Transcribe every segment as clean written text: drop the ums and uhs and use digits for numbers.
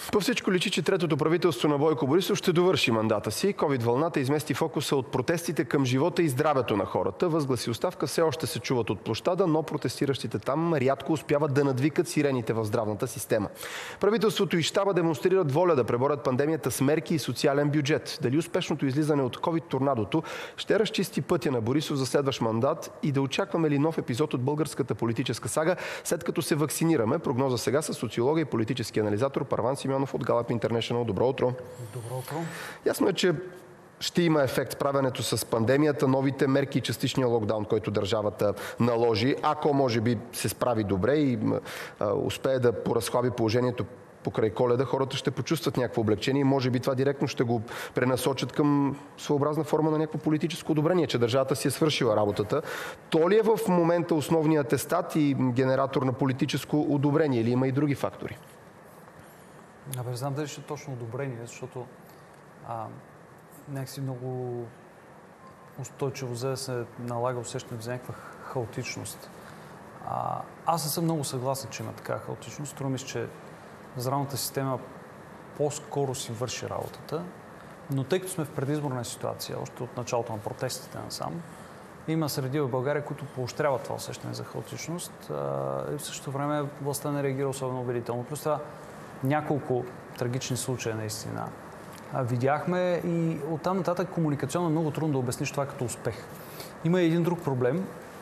По всичко личи, че третото правителство на Бойко Борисов ще довърши мандата си. Ковид-вълната измести фокуса от протестите към живота и здравето на хората. Възгласи оставка все още се чуват от площада, но протестиращите там рядко успяват да надвикат сирените в здравната система. Правителството и щаба демонстрират воля да преборят пандемията с мерки и социален бюджет. Дали успешното излизане от ковид-торнадото ще разчисти пътя на Борисов за следващ мандат и да очакваме ли нов епизод от българската политическа сага, след като се вакцинираме? Прогноза сега с социолога и политически анализатор Първан Симеонов от Gallup International. Добро утро! Добро утро! Ясно е, че ще има ефект справянето с пандемията, новите мерки и частичния локдаун, който държавата наложи. Ако може би се справи добре и успее да поразхлаби положението покрай Коледа, хората ще почувстват някакво облегчение и може би това директно ще го пренасочат към своеобразна форма на някакво политическо одобрение, че държавата си е свършила работата. То ли е в момента основният атестат и генератор на политическо одобрение или има и други фактори? Не знам дали ще е точно одобрение, защото някакси много устойчиво за да се налага усещането за някаква хаотичност. Аз не съм много съгласен, че има такава хаотичност. Струва ми се, че здравната система по-скоро си върши работата, но тъй като сме в предизборна ситуация, още от началото на протестите насам, има среди в България, които поощряват това усещане за хаотичност и в същото време властта не реагира особено убедително. Плюс това няколко трагични случаи наистина видяхме и оттам нататък комуникационно е много трудно да обясниш това като успех. Има и един друг проблем.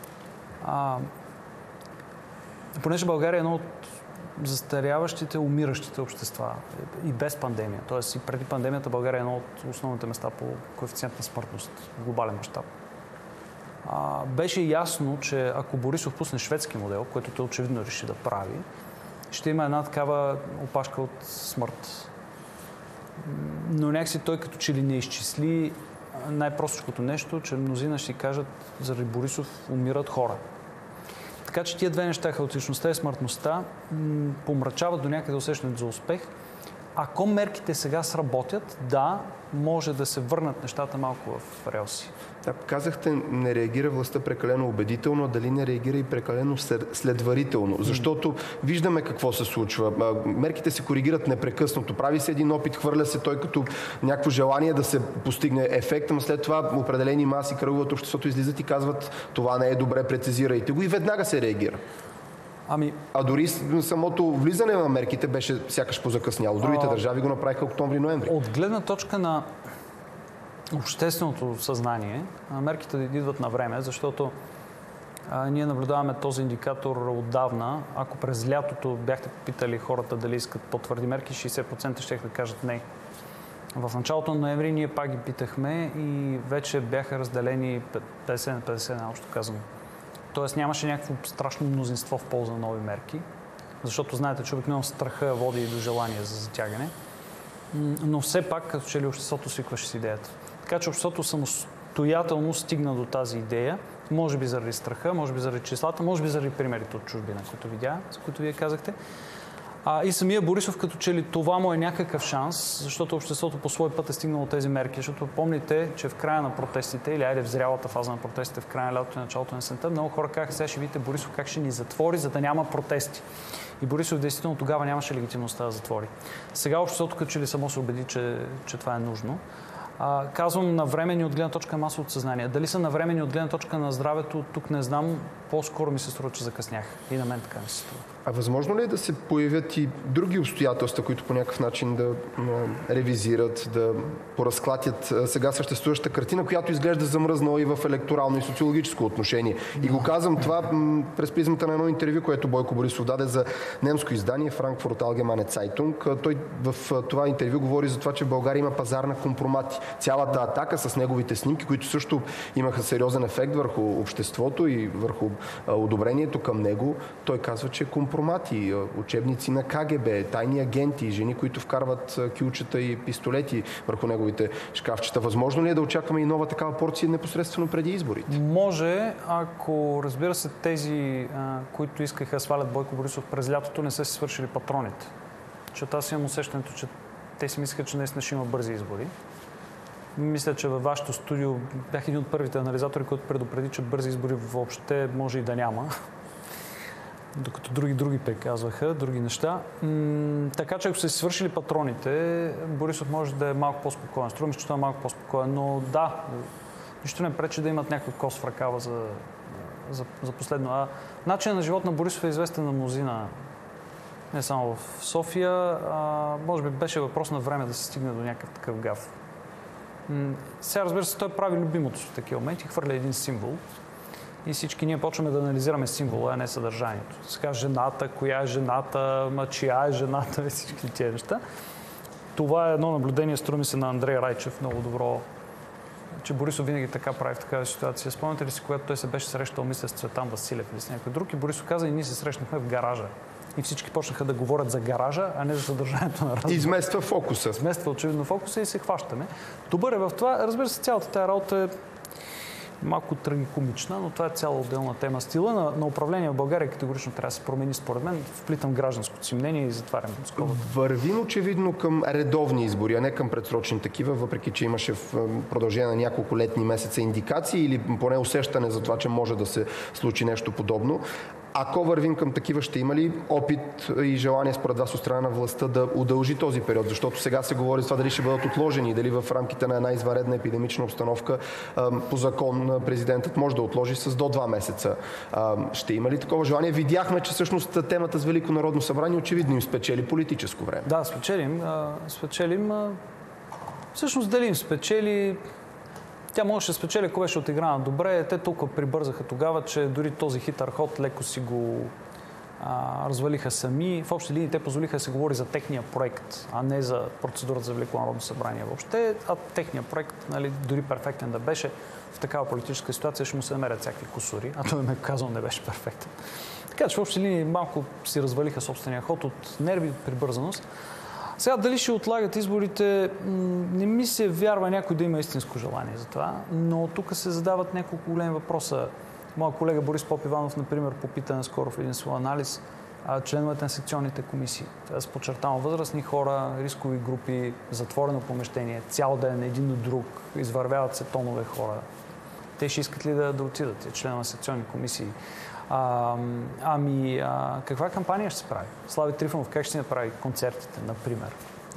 Понеже България е едно от застаряващите, умиращите общества и без пандемия. Тоест и преди пандемията България е едно от основните места по коефициент на смъртност в глобален мащаб. Беше ясно, че ако Борисов пусне шведски модел, който той очевидно реши да прави, ще има една такава опашка от смърт. Но някакси той като че ли не изчисли най-простичкото нещо, че мнозина ще си кажат, заради Борисов умират хора. Така че тия две неща, хаотичността и смъртността, помрачават до някъде усещането за успех. Ако мерките сега сработят, да, може да се върнат нещата малко в релси. Да, казахте, не реагира властта прекалено убедително, а дали не реагира и прекалено следварително. Защото виждаме какво се случва. Мерките се коригират непрекъснато. Прави се един опит, хвърля се той като някакво желание да се постигне ефект, но след това определени маси кръговото обществото излизат и казват, това не е добре, прецизирайте го и веднага се реагира. А дори самото влизане на мерките беше сякаш позакъсняло. Другите държави го направиха октомври-ноември. От гледна точка на общественото съзнание, мерките идват на време, защото ние наблюдаваме този индикатор отдавна. Ако през лятото бяхте попитали хората дали искат по-твърди мерки, 60% ще да кажат не. В началото на ноември ние пак ги питахме и вече бяха разделени 50 на 50, наобщо казвам. Тоест нямаше някакво страшно мнозинство в полза на нови мерки, защото знаете, че обикновено страха води и до желание за затягане. Но все пак, като че ли обществото свикваше с идеята. Така че обществото самостоятелно стигна до тази идея, може би заради страха, може би заради числата, може би заради примерите от чужбина, които видя, за които вие казахте. И самия Борисов, като че ли това му е някакъв шанс, защото обществото по свой път е стигнало тези мерки. Защото помните, че в края на протестите, или айде в зрялата фаза на протестите, в края на лятото и началото на есента, много хора казаха, сега ще видите Борисов как ще ни затвори, за да няма протести. И Борисов действително тогава нямаше легитимността да затвори. Сега обществото като че ли само се убеди, че това е нужно. Казвам навремени от гледна точка на масовото съзнание. Дали са навремени от гледна точка на здравето, тук не знам. По-скоро ми се струва, че закъснях. И на мен така ми се струва. А възможно ли е да се появят и други обстоятелства, които по някакъв начин да ревизират, да поразклатят сега съществуваща картина, която изглежда замръзнала и в електорално и социологическо отношение? И го казвам това през призмата на едно интервю, което Бойко Борисов даде за немско издание Frankfurt Allgemeine Zeitung. Той в това интервю говори за това, че в България има пазар на компромати. Цялата атака с неговите снимки, които също имаха сериозен ефект върху обществото и върху одобрението към него, той казва, че компромати, учебници на КГБ, тайни агенти, жени, които вкарват кюлчета и пистолети върху неговите шкафчета. Възможно ли е да очакваме и нова такава порция непосредствено преди изборите? Може, ако разбира се тези, които искаха да свалят Бойко Борисов през лятото, не са си свършили патроните. Защото аз имам усещането, че те си мислят, че наистина ще има бързи избори. Мисля, че във вашето студио бях един от първите анализатори, който предупреди, че бързи избори въобще може и да няма. докато други приказваха, други неща. Така че ако са си свършили патроните, Борисов може да е малко по-спокоен. Струва ми, че това е малко по-спокоен, но да, нищо не пречи да имат някакъв кос в ръкава за последно. Начинът на живот на Борисов е известен на мнозина. Не само в София. Може би беше въпрос на време да се стигне до някакъв такъв гаф. Сега, разбира се, той прави любимото в такива моменти, хвърля един символ и всички ние почваме да анализираме символа, а не съдържанието. Сега жената, коя е жената, чия е жената и всички тези неща. Това е едно наблюдение, струва ми се, на Андрей Райчев, много добро, че Борисов винаги така прави в такава ситуация. Спомняте ли си, когато той се беше срещал, мисля, с Цветан Василев или с някой друг, и Борисов каза, и ние се срещнахме в гаража. И всички почнаха да говорят за гаража, а не за съдържанието на разговора. Измества фокуса. Измества очевидно фокуса и се хващаме. Добър е в това. Разбира се, цялата тая работа е малко трагикомична, но това е цяла отделна тема. Стила на управление в България категорично трябва да се промени, според мен. Вплитам гражданското си мнение и затварям скобата. Вървим очевидно към редовни избори, а не към предсрочни такива, въпреки че имаше в продължение на няколко летни месеца индикации или поне усещане за това, че може да се случи нещо подобно. Ако вървим към такива, ще има ли опит и желание според вас от страна на властта да удължи този период? Защото сега се говори за това дали ще бъдат отложени, дали в рамките на една извънредна епидемична обстановка по закон президентът може да отложи с до 2 месеца. Ще има ли такова желание? Видяхме, че всъщност темата с Велико народно събрание очевидно им спечели политическо време. Да, спечелим. Всъщност дали им спечели... Тя можеше да спечели, ако беше отиграна добре. Те толкова прибързаха тогава, че дори този хитър ход леко си го развалиха сами. В общи линии те позволиха да се говори за техния проект, а не за процедурата за Велико народно събрание въобще. А техния проект, нали, дори перфектен да беше, в такава политическа ситуация ще му се намерят всякакви кусури, а той ме казал не беше перфектен. Така че в общи линии малко си развалиха собствения ход от нерви, от прибързаност. Сега, дали ще отлагат изборите, не ми се вярва някой да има истинско желание за това, но тук се задават няколко големи въпроса. Моя колега Борис Попиванов, например, попита наскоро в един свой анализ членовете на секционните комисии. Това е подчертано възрастни хора, рискови групи, затворено помещение, цял ден, един до друг, извървяват се тонове хора. Те ще искат ли да отидат, членове на секционни комисии? Каква кампания ще се прави? Слави Трифонов как ще си направи концертите, например?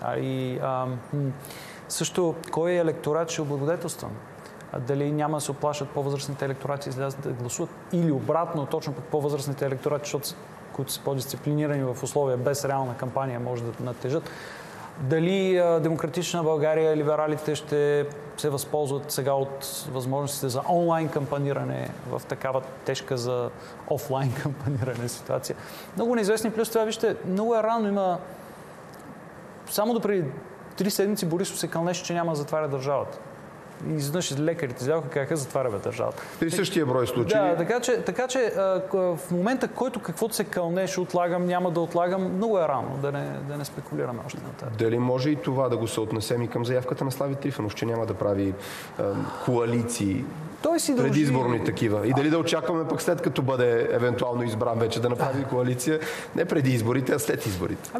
Също, кой електорат ще облагодетелстван? Дали няма да се оплашат по-възрастните електорати излязат да гласуват? Или обратно, точно пък по-възрастните електорати, които са по-дисциплинирани в условия без реална кампания, може да натежат? Дали Демократична България, либералите ще се възползват сега от възможностите за онлайн кампаниране в такава тежка за офлайн кампаниране ситуация? Много неизвестни. Плюс това, вижте, много е рано. Има... Само допреди 3 седмици Борисов се кълнеше, че няма да затваря държавата. И изведнъж лекарите излязоха, казаха, затваряме държавата. При същия брой случаи. Да, така че в момента, който каквото се кълне, ще отлагам, няма да отлагам, много е рано да не спекулираме още на това. Дали може и това да го съотнесем и към заявката на Слави Трифонов, че няма да прави коалиции? Той си дължи... Предизборни такива. И дали да очакваме пък след като бъде евентуално избран вече да направи коалиция, не преди изборите, а след изборите?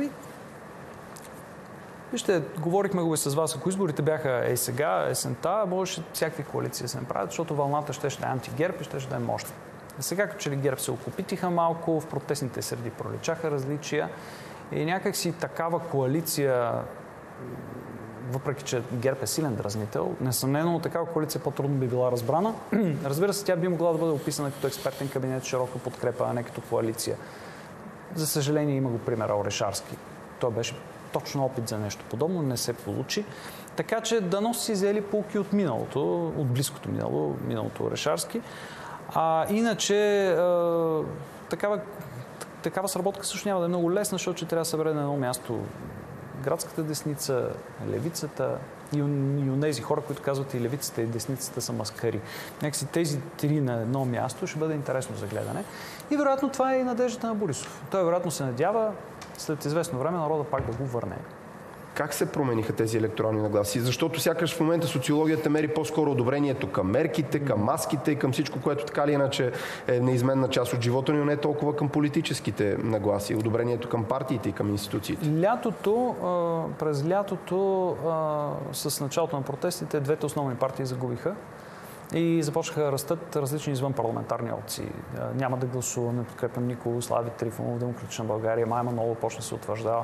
Вижте, говорихме го и с вас, ако изборите бяха сега, есента, можеше всякакви коалиции да се направят, защото вълната ще да е анти-ГЕРБ и ще да е мощна. Сега, като че ли ГЕРБ се окупитиха малко, в протестните среди проличаха различия и някак си такава коалиция, въпреки че ГЕРБ е силен дразнител, несъмнено такава коалиция по-трудно би била разбрана. Разбира се, тя би могла да бъде описана като експертен кабинет, широка подкрепа, а не като коалиция. За съжаление, има го примера Орешарски. Той беше точно опит за нещо подобно, не се получи. Така че дано си взели поуки от миналото, от близкото миналото Орешарски. Иначе такава сработка също няма да е много лесна, защото трябва да събере на едно място градската десница, левицата и онези хора, които казват и левицата и десницата са маскари. Някакси тези три на едно място ще бъде интересно за гледане. И вероятно това е и надеждата на Борисов. Той вероятно се надява след известно време народа пак да го върне. Как се промениха тези електорални нагласи? Защото сякаш в момента социологията мери по-скоро одобрението към мерките, към маските и към всичко, което така или иначе е неизменна част от живота ни, но не толкова към политическите нагласи, одобрението към партиите и към институциите. През лятото, с началото на протестите, двете основни партии загубиха. И започнаха да растат различни извън парламентарни опции. Няма да гласувам, не подкрепям никого, Слави Трифонов, Демократична България, Мая Манолова почна да се утвърждава.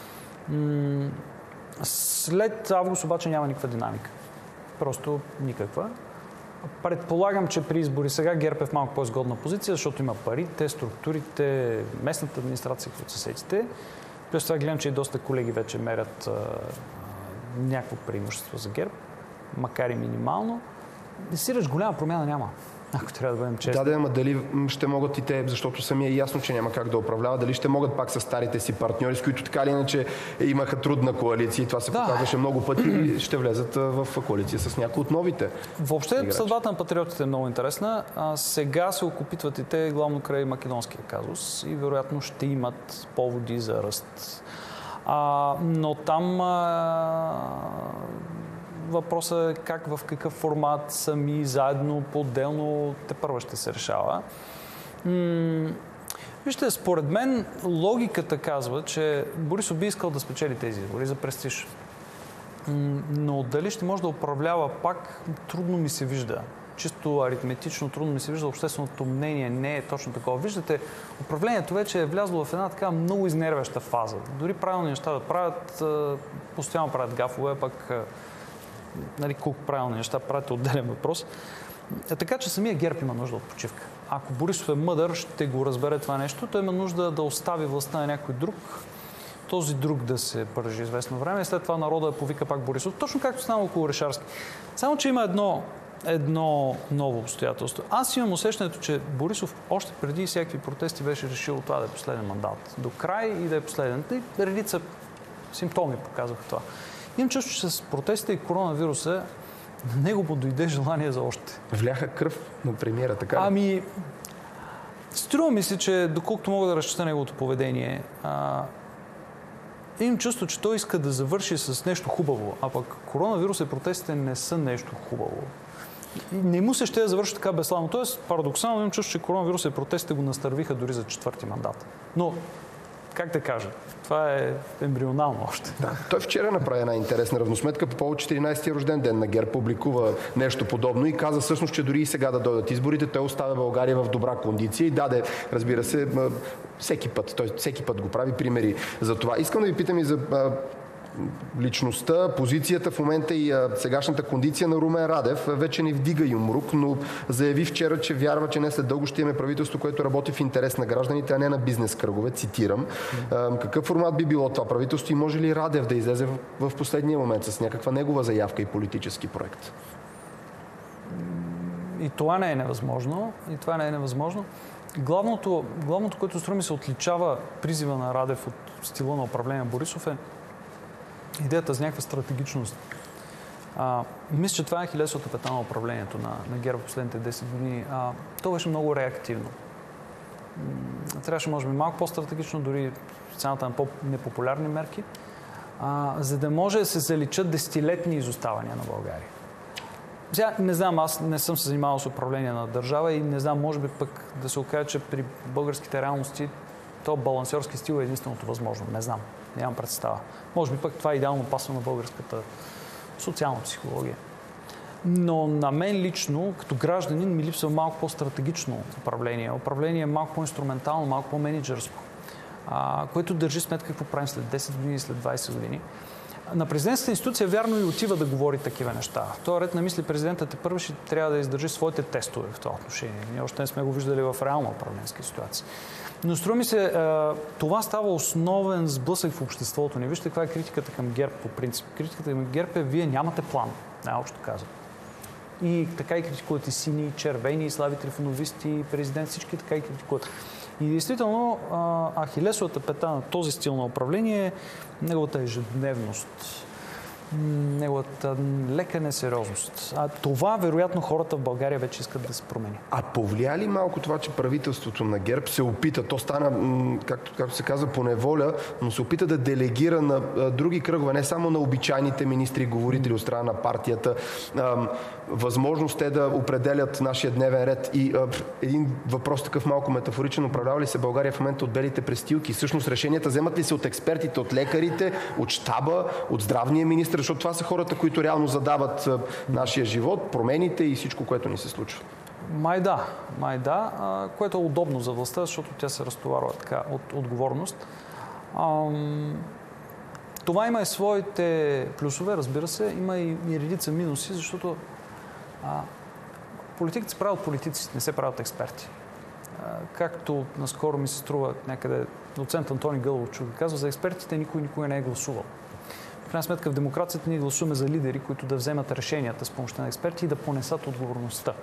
След август обаче няма никаква динамика. Просто никаква. Предполагам, че при избори сега ГЕРБ е в малко по-изгодна позиция, защото има парите, структурите, местната администрация, които съседите. Плюс това гледам, че и доста колеги вече мерят някакво преимущество за ГЕРБ, макар и минимално. Сиреч голяма промяна няма, ако трябва да бъдем честни. Да, ама дали ще могат и те, защото сами е ясно, че няма как да управляват, дали ще могат пак с старите си партньори, с които така или иначе имаха трудна коалиция и това се показваше много пъти, и ще влезат в коалиция с някои от новите. Въобще съдбата на патриотите е много интересна. Сега се окупитват и те главно край македонския казус и вероятно ще имат поводи за ръст. Но там въпросът е как, в какъв формат, сами, заедно, по-отделно, тепърва ще се решава. Вижте, според мен логиката казва, че Борисов би искал да спечели тези избори за престиж. Но дали ще може да управлява пак, трудно ми се вижда. Чисто аритметично трудно ми се вижда, общественото мнение не е точно такова. Виждате, управлението вече е влязло в една така много изнервяща фаза. Дори правилни неща да правят, постоянно правят гафове, пък колко правилни неща правят е отделен въпрос. Така че самия ГЕРБ има нужда от почивка. Ако Борисов е мъдър, ще го разбере това нещо. Той има нужда да остави властта на някой друг, този друг да се пържи известно време и след това народа да повика пак Борисов. Точно както стана около Орешарски. Само, че има едно ново обстоятелство. Аз имам усещането, че Борисов още преди всякакви протести беше решил това да е последен мандат. До край и да е последен. И редица симптоми показваха това. Имам чувство, че с протестите и коронавируса на него му дойде желание за още. Вляха кръв на премиера, така ли? Струва ми се, че доколкото мога да разчита неговото поведение, имам чувство, че той иска да завърши с нещо хубаво, а пък коронавирус и протестите не са нещо хубаво. Не му се ще да завърши така безславно. Тоест, парадоксално имам чувство, че коронавирус и протестите го настървиха дори за 4-ти мандат. Но, как да кажа, това е ембрионално още. Да. Той вчера направи една интересна равносметка по повод 14-ти рожден ден на ГЕРБ, публикува нещо подобно и каза всъщност, че дори и сега да дойдат изборите, той оставя България в добра кондиция и даде, разбира се, всеки път го прави примери за това. Искам да ви питам и за личността, позицията в момента и сегашната кондиция на Румен Радев. Вече не вдига юмрук, но заяви вчера, че вярва, че не след дълго ще имаме правителство, което работи в интерес на гражданите, а не на бизнес кръгове. Цитирам. Какъв формат би било това правителство и може ли Радев да излезе в последния момент с някаква негова заявка и политически проект? И това не е невъзможно. Главното, което струва ми се отличава призива на Радев от стила на управление Борисов е идеята за някаква стратегичност. Мисля, че това е хилесовата пета на управлението на ГЕРБ в последните 10 години. То беше много реактивно. Трябваше, може би, малко по-стратегично, дори в цената на по-непопулярни мерки, за да може да се заличат десетилетни изоставания на България. Сега, не знам, аз не съм се занимавал с управление на държава и не знам, може би пък да се окаже, че при българските реалности то балансьорски стил е единственото възможно. Не знам. Нямам представа. Може би пък това е идеално пасва на българската социална психология. Но на мен лично, като гражданин, ми липсва малко по-стратегично управление. Управление е малко по-инструментално, малко по-менеджерско, което държи сметка какво правим след 10 години, след 20 години. На президентската институция вярно и отива да говори такива неща. В този ред на мисли президентът първо ще трябва да издържи своите тестове в това отношение. Ние още не сме го виждали в реална управленска ситуация. Но струва ми се, това става основен сблъсък в обществото ни. Вижте каква е критиката към ГЕРБ по принцип. Критиката към ГЕРБ е, вие нямате план, най-общо казвам. И така и критикуват и сини, и червени, и Слави Трифоновисти, и президент, всички така и критикуват. И действително, ахилесовата пета на този стил на управление е неговата ежедневност, неговата лека несериозност. Това, вероятно, хората в България вече искат да се промени. А повлия ли малко това, че правителството на ГЕРБ се опита, то стана, както се казва, по неволя, но се опита да делегира на други кръгове, не само на обичайните министри, говорители от страна на партията, възможност те да определят нашия дневен ред. И един въпрос такъв малко метафоричен, управлява ли се България в момента от белите престилки? Всъщност решенията вземат ли се от експертите, от лекарите, от щаба, от здравния министр? защото това са хората, които реално задават нашия живот, промените и всичко, което ни се случва. Май да, което е удобно за властта, защото тя се разтоварва така от отговорност. Това има и своите плюсове, разбира се, има и редица минуси, защото политиките се правят политици, не се правят експерти. Както наскоро ми се струва някъде доцент Антони Гълъбов казва, за експертите никой не е гласувал. В крайна сметка в демокрацията ние гласуваме за лидери, които да вземат решенията с помощта на експерти и да понесат отговорността.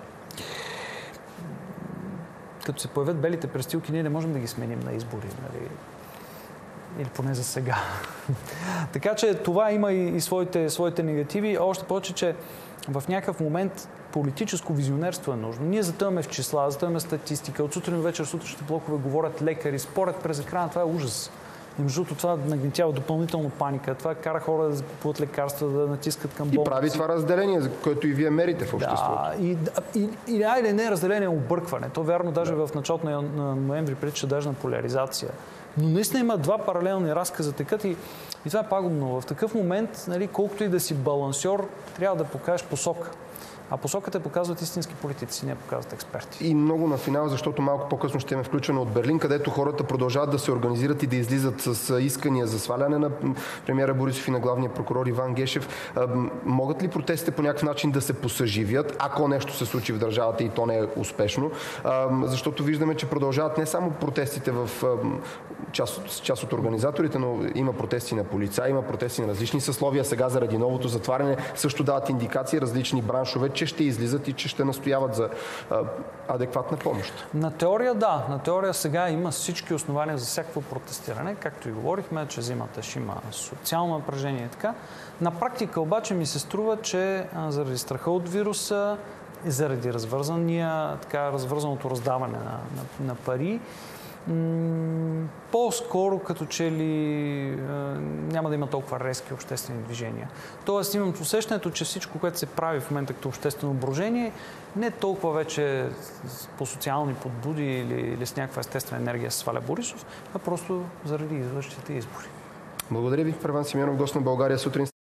Като се появят белите престилки, ние не можем да ги сменим на избори, нали? Или поне за сега. Така че това има и своите негативи. Още повече, че в някакъв момент политическо визионерство е нужно. Ние затъваме в числа, затъваме статистика. От сутрин до вечер сутрешните блокове говорят лекари, според през екрана. Това е ужас. И между другото това нагнетява допълнително паника. Това кара хора да закупуват лекарства, да натискат към болници. И прави това разделение, за което и вие мерите в обществото. Да, и айде не разделение, а объркване. То вярно даже в началото на ноември прилича даже на поляризация. Но наистина има два паралелни разказа текат и това е пагубно. В такъв момент, нали, колкото и да си балансьор, трябва да покажеш посока. А посоката показват истински политици, не показват експерти. И много на финал, защото малко по-късно ще имаме включено от Берлин, където хората продължават да се организират и да излизат с искания за сваляне на премиера Борисов и на главния прокурор Иван Гешев. Могат ли протестите по някакъв начин да се посъживят, ако нещо се случи в държавата и то не е успешно? Защото виждаме, че продължават не само протестите в част от организаторите, но има протести на полицаи, има протести на различни съсловия. Сега заради новото затваряне също дават индикации различни браншове, че ще излизат и че ще настояват за адекватна помощ. На теория да. На теория сега има всички основания за всякакво протестиране, както и говорихме, че зимата ще има социално напрежение и така. На практика обаче ми се струва, че заради страха от вируса и заради развързаното раздаване на пари, по-скоро като че ли няма да има толкова резки обществени движения. Тоест имам усещането, че всичко, което се прави в момента като обществено брожение, не е толкова вече по социални подбуди или с някаква естествена енергия се сваля Борисов, а просто заради идващите избори. Благодаря ви, Първан Симеонов, гост на България сутрин.